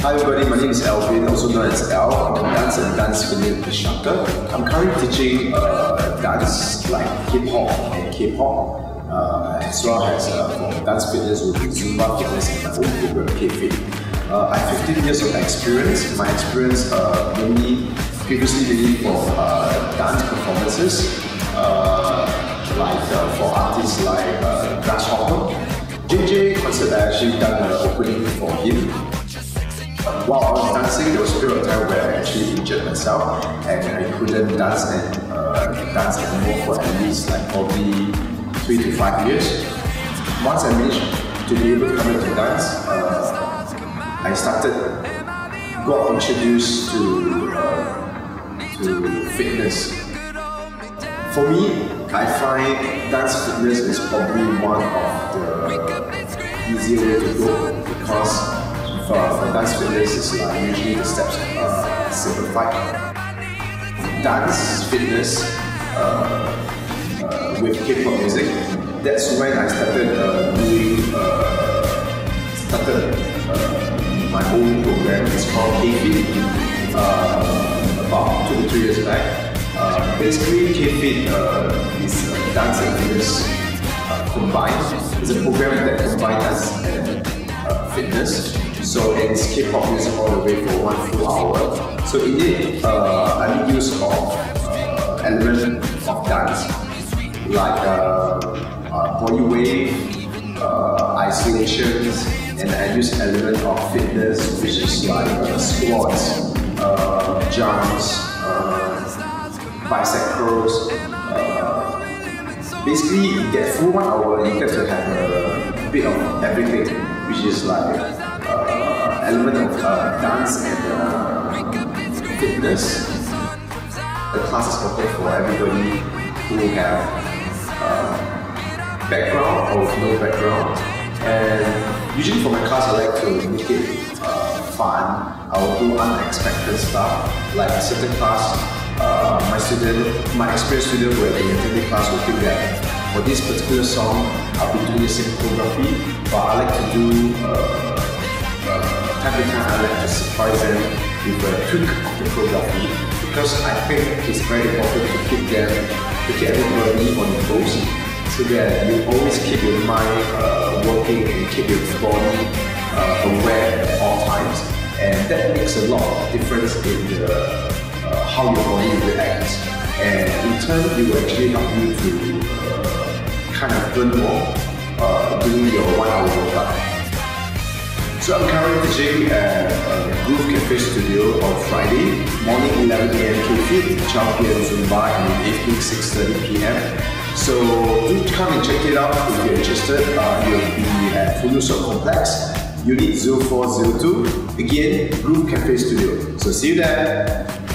Hi everybody, my name is Alvin, also known as Al. I'm a dance and dance fitness instructor. I'm currently teaching dance like hip hop and K-pop, as well as for dance fitness with Zumba fitness and my own program K-Fit. I have 15 years of experience. My experience previously for dance performances, like for artists like Grasshopper. JJ concert I actually done an opening for him. While I was dancing, there was a period of time where I actually injured myself and I couldn't dance anymore for at least like probably 3 to 5 years. Once I managed to be able to come into dance, I got introduced to fitness. For me, I find dance fitness is probably one of the easier way to go, because for dance fitness, it's usually the steps simplified. Dance fitness with K-pop music, that's when I started my own program. It's called K-Fit, about 2 to 3 years back. Basically, K-Fit is dance and fitness combined. It's a program that combines dance and fitness. So it's K-pop music all the way for 1 full hour. So in it, I make use of elements of dance, like body wave, isolations, and I use element of fitness, which is like squats, jumps, bicep curls. Basically, you get full 1 hour, you get to have a bit of everything, which is like element of dance and fitness. The class is open for everybody who have background or no background. And usually for my class, I like to make it fun. I will do unexpected stuff. Like a certain class, my experienced student who have been attending class will think that for this particular song, I'll be doing the same choreography, but I like to do time to time I like to surprise them with a tweak of the choreography, because I think it's very important to keep everybody on the toes, so that you always keep your mind working and keep your body aware at all times, and that makes a lot of difference in how your body reacts, and in turn it will actually help you to kind of burn more during your 1 hour workout. So I'm currently teaching at Gruve Cafe Studio on Friday, morning 11 AM K-Fit, 12 PM Zumba, and in the evening 6:30 PM. So do come and check it out if you're interested. You'll be at Fuluso Complex, Unit 0402, again, Gruve Cafe Studio. So see you there!